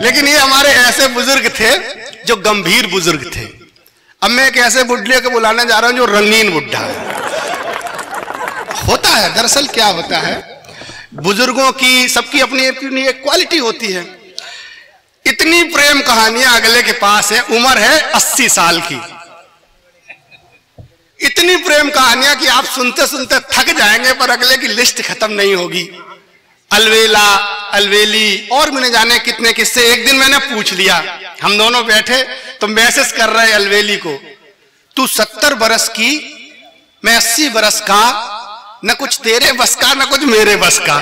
लेकिन ये हमारे ऐसे बुजुर्ग थे जो गंभीर बुजुर्ग थे। अब मैं एक ऐसे बुढ़े को बुलाने जा रहा हूं जो रंगीन बुढ़ा है। होता है दरअसल क्या होता है, बुजुर्गों की सबकी अपनी अपनी एक क्वालिटी होती है। इतनी प्रेम कहानियां अगले के पास है, उम्र है 80 साल की, इतनी प्रेम कहानियां कि आप सुनते सुनते थक जाएंगे पर अगले की लिस्ट खत्म नहीं होगी। अलवेला, अलवेली और मैंने जाने कितने किस्से। एक दिन मैंने पूछ लिया, हम दोनों बैठे तो मैसेज कर रहे अलवेली को, तू 70 बरस की, मैं 80 बरस का, न कुछ तेरे बस का न कुछ मेरे बस का।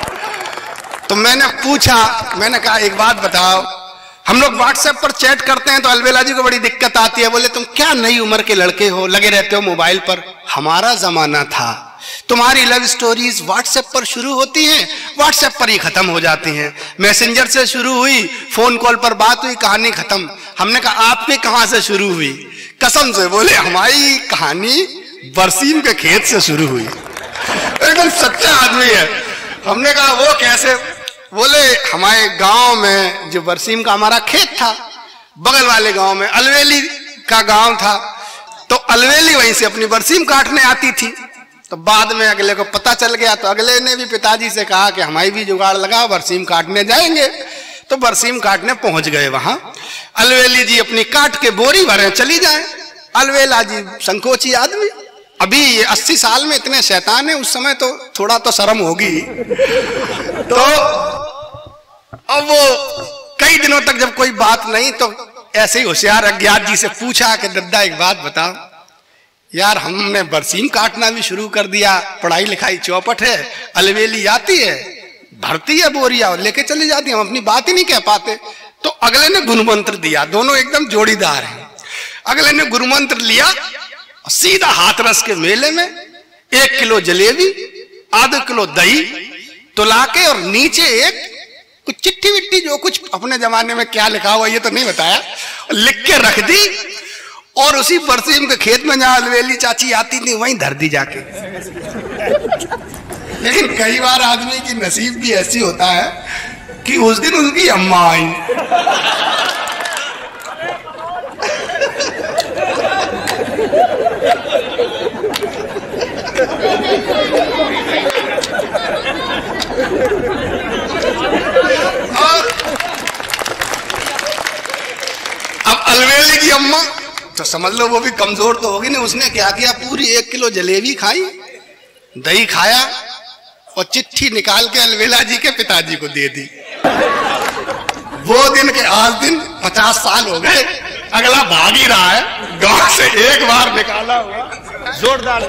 तो मैंने पूछा, मैंने कहा एक बात बताओ, हम लोग व्हाट्सएप पर चैट करते हैं तो अलवेला जी को बड़ी दिक्कत आती है, बोले तुम क्या नई उम्र के लड़के हो, लगे रहते हो मोबाइल पर। हमारा जमाना था, तुम्हारी लव स्टोरीज व्हाट्सएप पर शुरू होती हैं, व्हाट्सएप पर ही खत्म हो जाती हैं। मैसेंजर से शुरू हुई, फोन कॉल पर बात हुई, कहानी खत्म। हमने कहा आपकी कहां से शुरू हुई? कसम से बोले हमारी कहानी बरसीम के खेत से शुरू हुई। एकदम सच्चा आदमी है। हमने कहा वो कैसे? बोले हमारे गांव में जो बरसीम का हमारा खेत था, बगल वाले गांव में अलवेली का गांव था, तो अलवेली वहीं से अपनी बरसीम काटने आती थी। तो बाद में अगले को पता चल गया तो अगले ने भी पिताजी से कहा कि हमारी भी जुगाड़ लगा, बरसीम काटने जाएंगे। तो बरसीम काटने पहुंच गए वहां। अलवेली जी अपनी काट के बोरी भरे चली जाए। अलवेला जी संकोची आदमी, अभी ये 80 साल में इतने शैतान है, उस समय तो थोड़ा तो शर्म होगी। तो अब वो कई दिनों तक जब कोई बात नहीं तो ऐसे ही होशियार अज्ञात जी से पूछा कि दद्दा एक बात बताओ यार, हमने बरसीम काटना भी शुरू कर दिया, पढ़ाई लिखाई चौपट है, अलवेली आती है, भरती है बोरिया और लेके चली जाती है, हम अपनी बात ही नहीं कह पाते। तो अगले ने गुरुमंत्र दिया, दोनों एकदम जोड़ीदार हैं। अगले ने गुरुमंत्र लिया, सीधा हाथरस के मेले में 1 किलो जलेबी, आधा किलो दही तुला के और नीचे एक कुछ चिट्ठी विट्ठी जो कुछ अपने जमाने में क्या लिखा हुआ ये तो नहीं बताया, लिख के रख दी और उसी बरसीम के खेत में जहां अलवेली चाची आती थी वहीं धर दी जाके। लेकिन कई बार आदमी की नसीब भी ऐसी होता है कि उस दिन उसकी अम्मा आई। और अब अलवेली की अम्मा तो समझ लो वो भी कमजोर तो होगी ना, उसने क्या किया, पूरी 1 किलो जलेबी खाई, दही खाया और चिट्ठी निकाल के अलवेला जी के पिताजी को दे दी। वो दिन के आज दिन 50 साल हो गए, अगला भाग ही रहा है, गांव से एक बार निकाला हुआ जोरदार।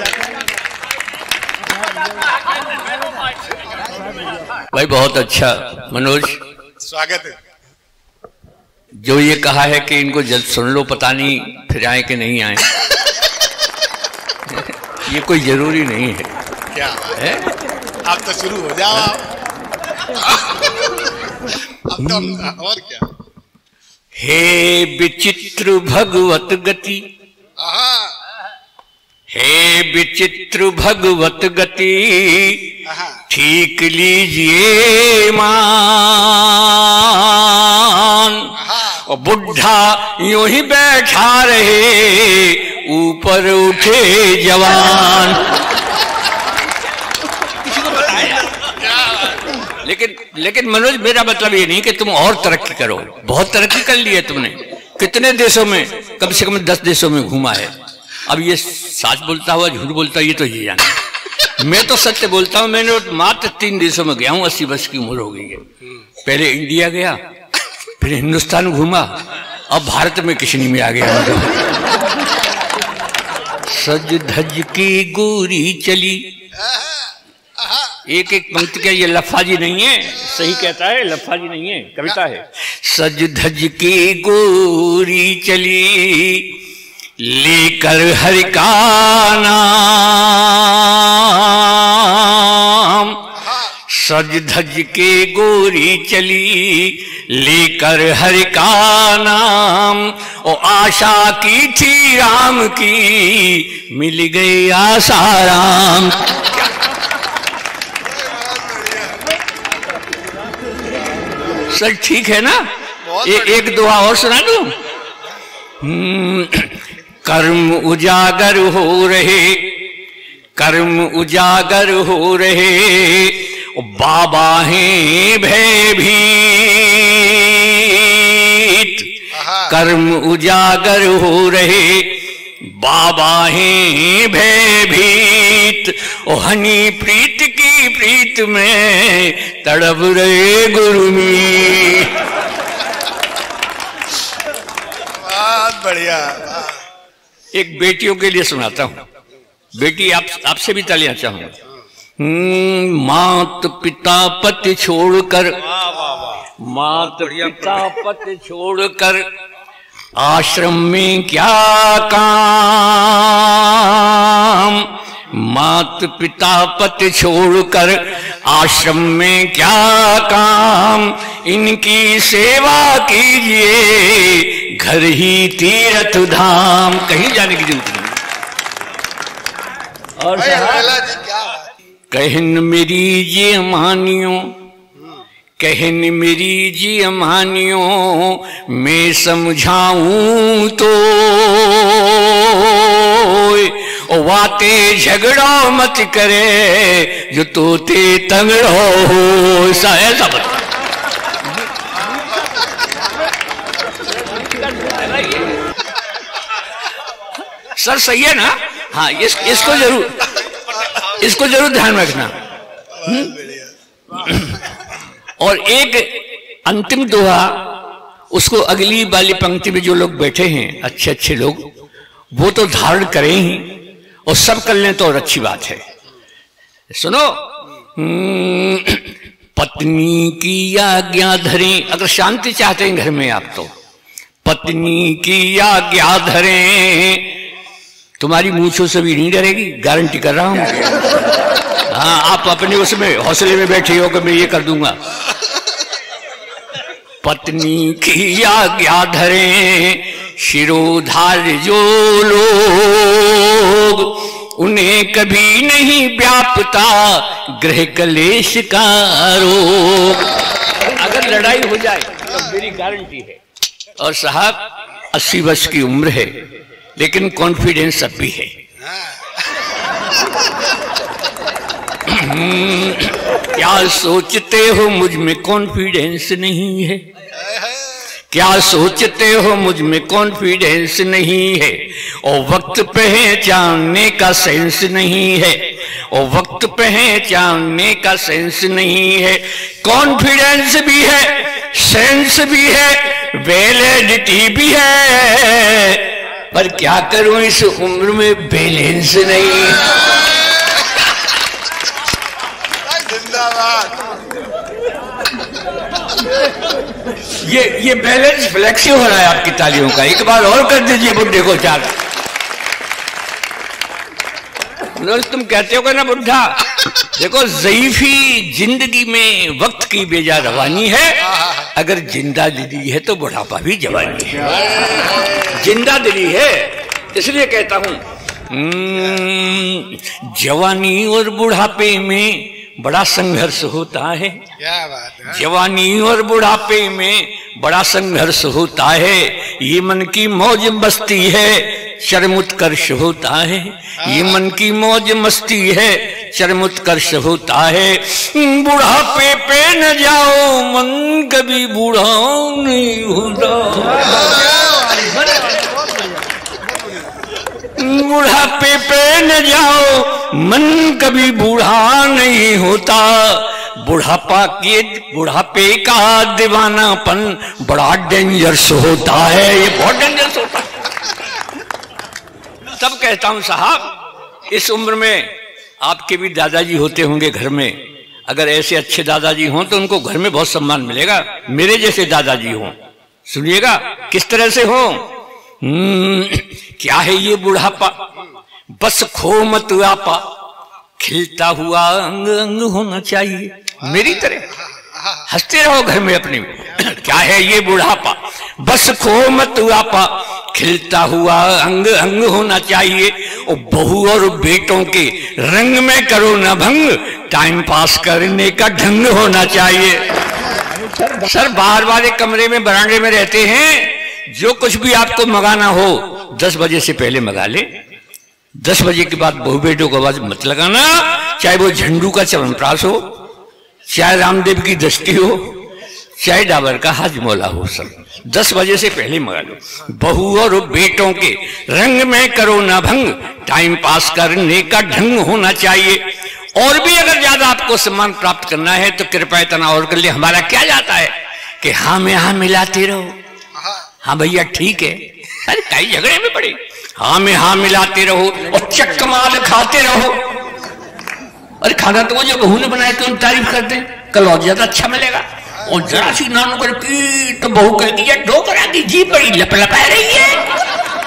भाई बहुत अच्छा मनोज, स्वागत है। जो ये कहा है कि इनको जल्द सुन लो, पता नहीं फिर आए कि नहीं आए। ये कोई जरूरी नहीं है। क्या है? आप तो शुरू हो जाओ। अब तो और क्या? हे विचित्र भगवत गति, हे विचित्र भगवत गति, ठीक लीजिए मान। और बुढ़ा यूं ही बैठा रहे, ऊपर उठे जवान। लेकिन मनोज मेरा मतलब ये नहीं कि तुम और तरक्की करो, बहुत तरक्की कर ली है तुमने। कितने देशों में, कम से कम 10 देशों में घूमा है। अब ये सच बोलता हुआ झूठ बोलता ये तो ये जाने। मैं तो सत्य बोलता हूँ, मैंने मात्र 3 देशों में गया हूँ, 80 वर्ष की उम्र हो गई है। पहले इंडिया गया, फिर हिंदुस्तान घूमा, अब भारत में किशनी में आ गया। सज धज की गोरी चली, एक एक पंक्ति का ये लफाजी नहीं है, सही कहता है, लफाजी नहीं है, कविता है। सज धज की गोरी चली, लेकर हरि का नाम। सज धज के गोरी चली, लेकर हरि का नाम। ओ आशा की थी राम की, मिल गई आसाराम। सर ठीक है ना? एक दुआ और सुना दूं? कर्म उजागर हो रहे, कर्म उजागर हो रहे, बाबा हैं भयभीत। कर्म उजागर हो रहे, बाबा हैं भयभीत। ओ हनी प्रीत की प्रीत में तड़प रहे गुरुमीत। बहुत बढ़िया। एक बेटियों के लिए सुनाता हूं। बेटी आपसे भी तालियां चाहूंगा। मात पिता पति छोड़कर, मात पिता पति छोड़कर आश्रम में क्या काम। मात पिता पति छोड़कर आश्रम में क्या काम। इनकी सेवा कीजिए, घर ही तीर्थ धाम। कहीं जाने की जरूरत नहीं। और कहन मेरी ये मानियो, कहन मेरी जी मानियो, मैं समझाऊं तो वाते झगड़ा मत करे, जो तोते तंगड़ो हो। ऐसा सर सही है ना? हाँ, इसको जरूर ध्यान रखना। और एक अंतिम दोहा, उसको अगली वाली पंक्ति में जो लोग बैठे हैं अच्छे अच्छे लोग, वो तो धारण करें ही, और सब कर लें तो और अच्छी बात है। सुनो, पत्नी की आज्ञा धरें। अगर शांति चाहते हैं घर में आप, तो पत्नी की आज्ञा धरें। तुम्हारी मूंछों से भी नहीं डरेगी, गारंटी कर रहा हूं। हाँ, आप अपने उसमें हौसले में बैठे हो कि मैं ये कर दूंगा। पत्नी की आज्ञा धरें, शिरोधार जो लोग, उन्हें कभी नहीं व्यापता गृह कलेश का रोग। अगर लड़ाई हो जाए तो मेरी गारंटी है। और साहब 80 वर्ष की उम्र है, लेकिन कॉन्फिडेंस अब भी है। क्या सोचते हो मुझ में कॉन्फिडेंस नहीं है? क्या सोचते हो मुझ में कॉन्फिडेंस नहीं है? और वक्त पहचानने का सेंस नहीं है, और वक्त पहचानने का सेंस नहीं है। कॉन्फिडेंस भी है, सेंस भी है, वैलिडिटी भी है, पर क्या करूं इस उम्र में बैलेंस नहीं। ये बैलेंस फ्लेक्सी हो रहा है आपकी तालियों का। एक बार और कर दीजिए बुढ़े को चार। तुम कहते हो ना बुढ़ा, देखो ज़ईफी जिंदगी में वक्त की बेजा रवानी है, अगर जिंदा दिली है तो बुढ़ापा भी जवानी है। जिंदा दिली है, इसलिए कहता हूं जवानी और बुढ़ापे में बड़ा संघर्ष होता है। क्या बात है? जवानी और बुढ़ापे में बड़ा संघर्ष होता है। ये मन की मौज मस्ती है, चरम उत्कर्ष होता है। ये मन की मौज मस्ती है, चरम उत्कर्ष होता है। बुढ़ापे पे न जाओ, मन कभी बूढ़ा नहीं होता। बुढ़ापे पे न जाओ, मन कभी बूढ़ा नहीं होता। बुढ़ापे का दीवानापन बड़ा डेंजरस होता है। ये बहुत डेंजरस होता है। तब कहता हूं साहब, इस उम्र में आपके भी दादाजी होते होंगे घर में। अगर ऐसे अच्छे दादाजी हों तो उनको घर में बहुत सम्मान मिलेगा। मेरे जैसे दादाजी हों, सुनिएगा किस तरह से हो। क्या है ये बुढ़ापा, बस खो मत आपा, खिलता हुआ अंग अंग होना चाहिए। मेरी तरह हंसते रहो घर में अपने में। क्या है ये बुढ़ापा, बस खो मत आपा, खिलता हुआ अंग अंग होना चाहिए। और बहू और बेटों के रंग में करो न भंग, टाइम पास करने का ढंग होना चाहिए। सर बाहर वाले कमरे में बरामदे में रहते हैं, जो कुछ भी आपको मंगाना हो 10 बजे से पहले मंगा ले। 10 बजे के बाद बहू बेटों को आवाज मत लगाना, चाहे वो झंडू का च्यवनप्राश हो, चाहे रामदेव की दृष्टि हो, चाहे डाबर का हाजमोला हो, सब 10 बजे से पहले मंगा लो। बहू और बेटों के रंग में करो ना भंग, टाइम पास करने का ढंग होना चाहिए। और भी अगर ज्यादा आपको सम्मान प्राप्त करना है तो कृपया इतना और कर ले। हमारा क्या जाता है कि हाँ में हाँ मिलाते रहो, हाँ भैया ठीक है, अरे कई झगड़े में पड़े, हाँ में हाँ मिलाते रहो और चक्कमाल खाते रहो। अरे खाना तो वो जो बहू ने बनाया तो तारीफ करते, कल और ज्यादा अच्छा मिलेगा। और जरा सी नानू कर की तो बहू कह दिया डोकरा की जी बड़ी लपलपा रही है।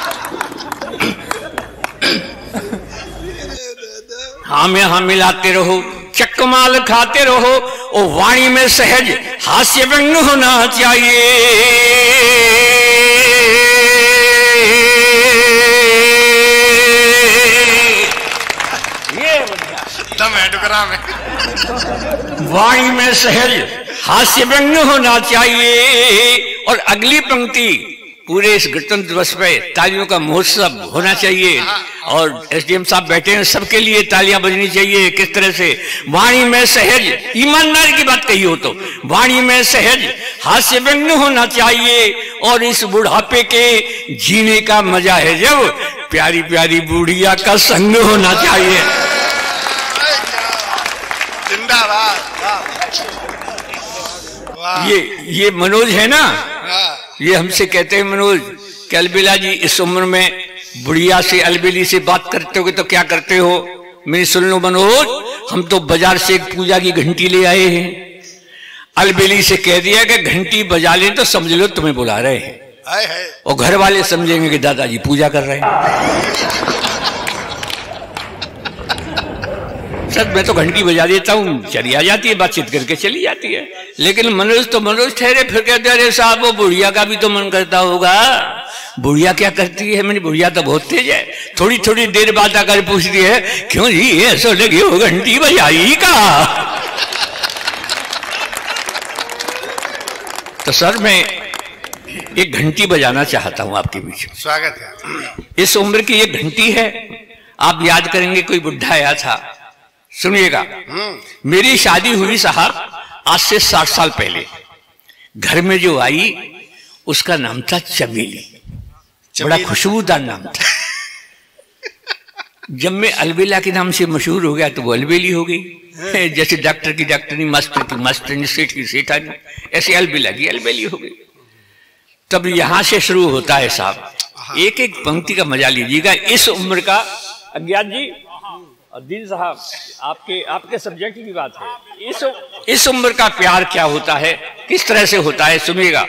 हाँ में हाँ मिलाते रहो, चक्कमाल खाते रहो और वाणी में सहज हास्य व्यंग होना चाहिए। ये वाणी में सहज हास्य व्यंग होना चाहिए। और अगली पंक्ति पूरे इस गणतंत्र दिवस पे तालियों का महोत्सव होना चाहिए। और एसडीएम साहब बैठे हैं, सबके लिए तालियां बजनी चाहिए। किस तरह से वाणी में सहज, ईमानदारी की बात कही हो तो वाणी में सहज हास्य व्यंग होना चाहिए। और इस बुढ़ापे के जीने का मजा है जब प्यारी प्यारी बुढ़िया का संग होना चाहिए। ये मनोज है ना, ये हमसे कहते हैं मनोज कि अलबेला जी इस उम्र में बुढ़िया से अलबेली से बात करते हो तो क्या करते हो? मैं सुन लो मनोज, हम तो बाजार से एक पूजा की घंटी ले आए हैं। अलबेली से कह दिया कि घंटी बजा लें तो समझ लो तुम्हें बुला रहे हैं, और घर वाले समझेंगे कि दादाजी पूजा कर रहे हैं। सर मैं तो घंटी बजा देता हूँ, चली आ जाती है, बातचीत करके चली जाती है। लेकिन मनोज तो मनोज ठहरे, फिर कहते अरे साहब वो बुढ़िया का भी तो मन करता होगा। बुढ़िया क्या करती है? मैंने बुढ़िया तो बहुत तेज है, थोड़ी थोड़ी देर बाद आकर पूछती है क्यों जी ऐसा लगी हो घंटी बजाई का? तो सर मैं एक घंटी बजाना चाहता हूं आपके बीच में। स्वागत है। इस उम्र की एक घंटी है। आप याद करेंगे कोई बुढ़ा आया था, सुनिएगा। मेरी शादी हुई साहब आज से 60 साल पहले। घर में जो आई उसका नाम था चमेली, बड़ा खुशबूदार नाम था। जब मैं अलबेला के नाम से मशहूर हो गया तो वो अलबेली हो गई। जैसे डॉक्टर की डॉक्टरनी, मास्टर की मास्टरनी, सेठ की सेठानी, ऐसे अलबेला की अलबेली हो गई। तब यहां से शुरू होता है साहब, एक एक पंक्ति का मजा लीजिएगा। इस उम्र का अज्ञात जी और दीन साहब आपके सब्जेक्ट की बात है। इस उम्र का प्यार क्या होता है, किस तरह से होता है, सुनिएगा।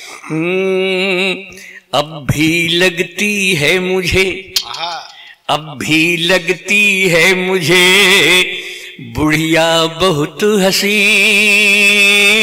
अब भी लगती है मुझे, अब भी लगती है मुझे बुढ़िया बहुत हसीन।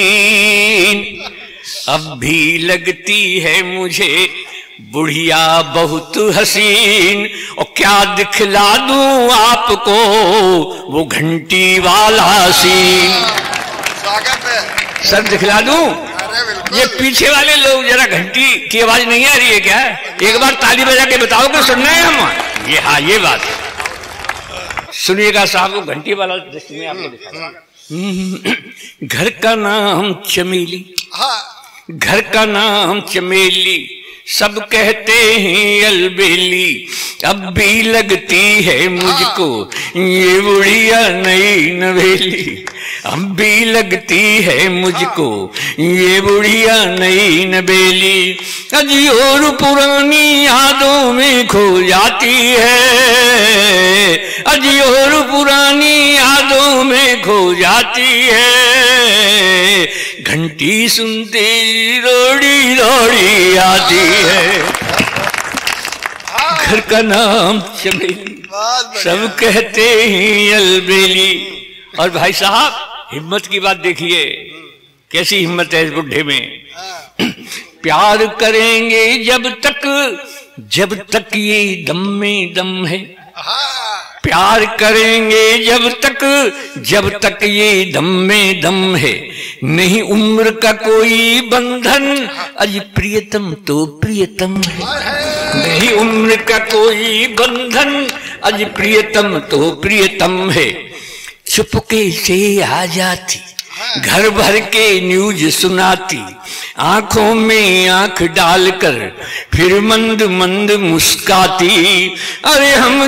अब भी लगती है मुझे बुढ़िया बहुत हसीन, और क्या दिखला दूं आपको वो घंटी वाला सीन। स्वागत है सर, दिखला दूं? ये पीछे वाले लोग जरा घंटी की आवाज नहीं आ रही है क्या? एक बार ताली बजा के बताओ कि सुनना है हम। ये हाँ ये बात है, सुनिएगा साहब। वो घंटी वाला दृश्य में आपको दिखा। घर का नाम चमेली, घर का नाम चमेली, सब कहते हैं अलबेली। अब भी लगती है मुझको ये बुढ़िया नई नवेली। अब भी लगती है मुझको ये बुढ़िया नई नवेली। अजी और पुरानी यादों में खो जाती है, अजी और पुरानी यादों में खो जाती है। घंटी सुनते रोड़ी रोड़ी आती है। घर का नाम चमेली, सब कहते हैं अलबेली। और भाई साहब हिम्मत की बात देखिए, कैसी हिम्मत है इस बुढ़े में। प्यार करेंगे जब तक ये दम में दम है, प्यार करेंगे जब तक ये दम में दम है, नहीं उम्र का कोई बंधन, अज प्रियतम तो प्रियतम है। नहीं उम्र का कोई बंधन, अज प्रियतम तो प्रियतम है। चुपके से आ जाती, घर भर के न्यूज सुनाती, आंखों में आंख डालकर फिर मंद मंद मुस्काती। अरे हम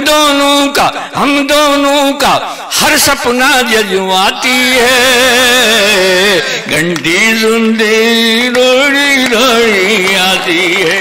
दोनों का हर सपना जजवाती है। घंटी सुनते रोड़ी रोड़ी आती है।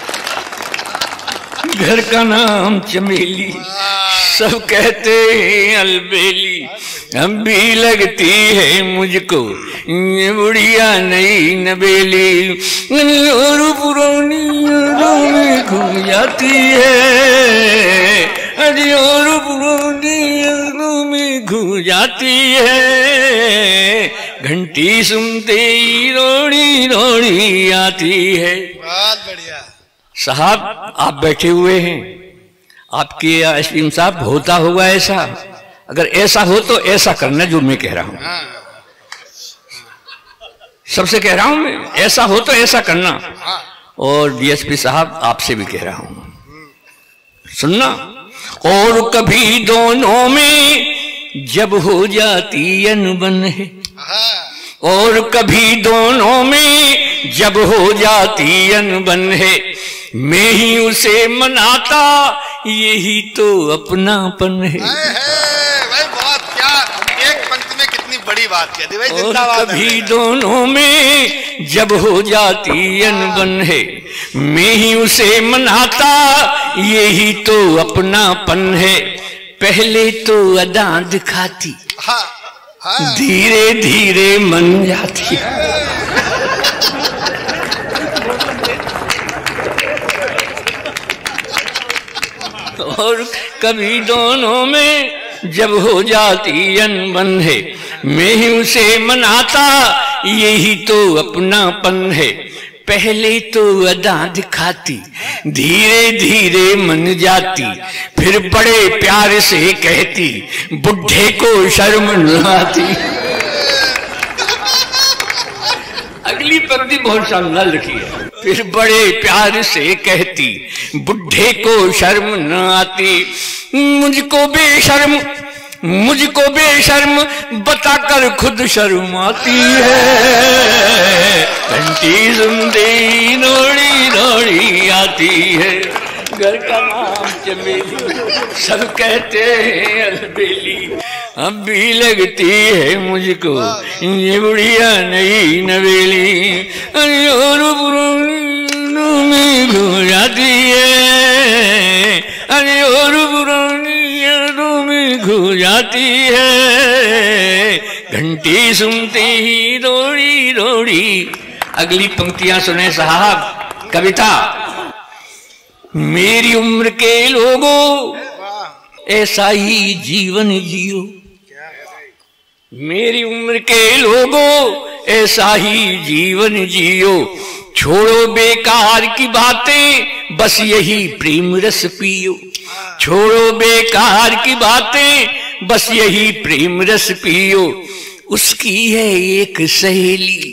घर का नाम चमेली, सब कहते हैं अलबेली, अब भी लगती है मुझको ये बुढ़िया नई नबेली। और पुरानी यादों में घूम जाती है, अरे और पुरानी यादों में घूम जाती है। घंटी सुनते ही रोड़ी रोड़ी आती है। बहुत बढ़िया साहब, आप बैठे हुए हैं, आपके आइसक्रीम साहब होता होगा ऐसा। अगर ऐसा हो तो ऐसा करना जो मैं कह रहा हूं, सबसे कह रहा हूं मैं, ऐसा हो तो ऐसा करना। और डीएसपी साहब आपसे भी कह रहा हूं, सुनना। और कभी दोनों में जब हो जाती अनबन है, और कभी दोनों में जब हो जाती अनबन है, मैं ही उसे मनाता, यही तो अपनापन है। भाई बहुत, क्या एक पंक्ति में कितनी बड़ी बात कह दी भाई। और कभी दोनों में जब हो जाती अनबन है, मैं ही उसे मनाता, यही तो अपनापन है। पहले तो अदा दिखाती, धीरे धीरे मन जाती। और कभी दोनों में जब हो जाती अनबन है, मैं ही उसे मनाता, यही तो अपनापन है। पहले तो अदा दिखाती, धीरे धीरे मन जाती, फिर बड़े प्यार से कहती, बुढ़े को शर्म न आती। अगली पंक्ति बहुत शानदार लिखी है। फिर बड़े प्यार से कहती, बुढ़े को शर्म न आती। मुझको बेशर्म बताकर खुद शर्माती है। घंटी सुनते रोड़ी रोड़ी आती है। घर का नाम चमेली, सब कहते हैं अलबेली, अब भी लगती है मुझको ये बुढ़िया नई नवेली। और पुरानी में घूम जाती है, अरे और पुरानी यादों में घूम जाती है। घंटी सुनते ही रोड़ी रोड़ी। अगली पंक्तियां सुने साहब। कविता। मेरी उम्र के लोगों ऐसा ही जीवन जियो, मेरी उम्र के लोगों ऐसा ही जीवन जियो। छोड़ो बेकार की बातें, बस यही प्रेम रस पियो। छोड़ो बेकार की बातें, बस यही प्रेम रस पियो। उसकी है एक सहेली।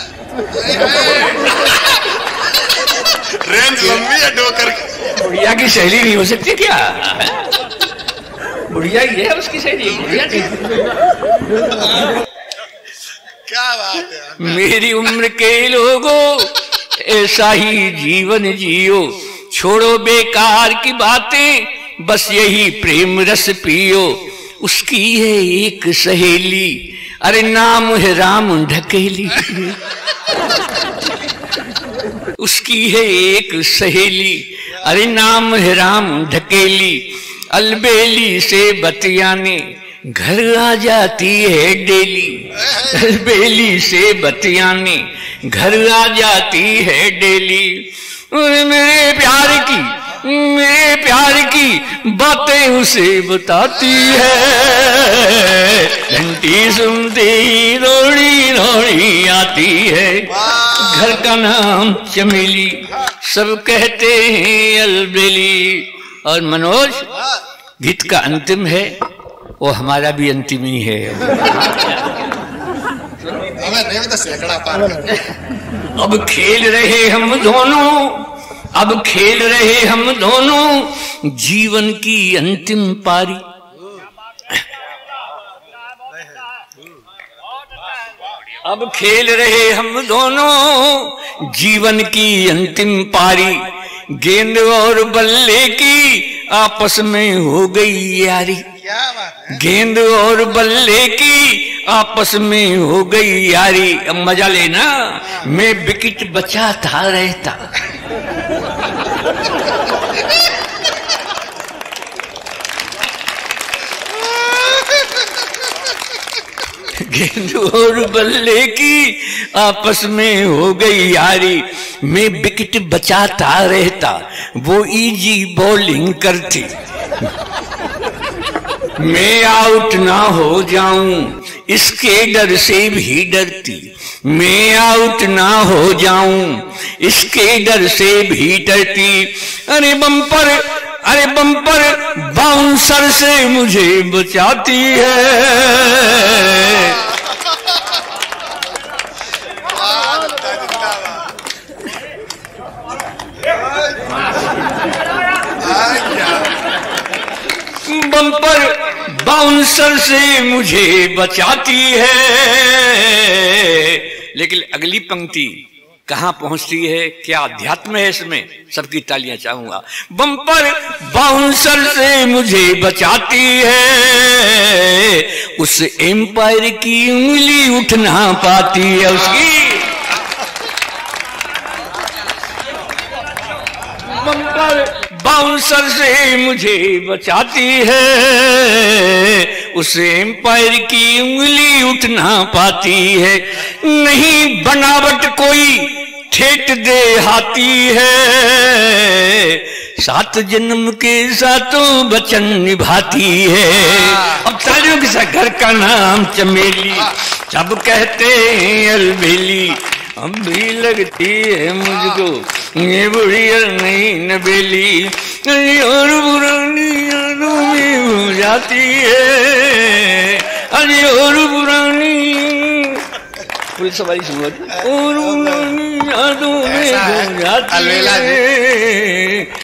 रेंज लंबी है डोकर। बुढ़िया की सहेली नहीं हो सकती क्या? बुढ़िया ही है उसकी सहेली, बुढ़िया नहीं। क्या बात है। मेरी उम्र के लोगों ऐसा ही जीवन जियो। छोड़ो बेकार की बातें, बस यही प्रेम रस पियो। उसकी है एक सहेली, अरे नाम है राम ढकेली। उसकी है एक सहेली, अरे नाम है राम ढकेली। अलबेली से बतियाने घर आ जाती है डेली। अलबेली से बतियाने घर आ जाती है डेली। मेरे प्यार की बातें उसे बताती है। घंटी सुनती रोड़ी रोड़ी आती है। घर का नाम चमेली, सब कहते हैं अलबेली। और मनोज, गीत का अंतिम है, वो हमारा भी अंतिम ही है। अब खेल रहे हम दोनों, अब खेल रहे हम दोनों जीवन की अंतिम पारी। अब खेल रहे हम दोनों जीवन की अंतिम पारी। गेंद और बल्ले की आपस में हो गई यारी। गेंद और बल्ले की आपस में हो गई यारी। अब मजा लेना, मैं विकेट बचाता रहता। गेंद और बल्ले की आपस में हो गई यारी। मैं विकेट बचाता रहता, वो इजी बॉलिंग करती। मैं आउट ना हो जाऊं इसके डर से भी डरती। मैं आउट ना हो जाऊं इसके डर से भी डरती। अरे बम्पर, अरे बम्पर बाउंसर से मुझे बचाती है। बम्पर बाउंसर से मुझे बचाती है। लेकिन अगली पंक्ति कहां पहुंचती है, क्या अध्यात्म है इसमें, सबकी तालियां चाहूंगा। बम्पर बाउंसर से मुझे बचाती है, उस एम्पायर की उंगली उठ ना पाती है उसकी। बम्पर बाउंसर से मुझे बचाती है, उस एम्पायर की उंगली उठ ना पाती है। नहीं बनावट कोई ठेठ दे हाथी है, 7 जन्म के सातों वचन निभाती है। अब तालियों के साथ घर का नाम चमेली, सब कहते हैं अलबेली। अब भी लगती है मुझको ये बुढ़िया नहीं नबेली। और पुरानी यादों में हो जाती है, अरे और पुरानी पुलिस सवारी सुनो। और पुरानी यादों में हो जाती है,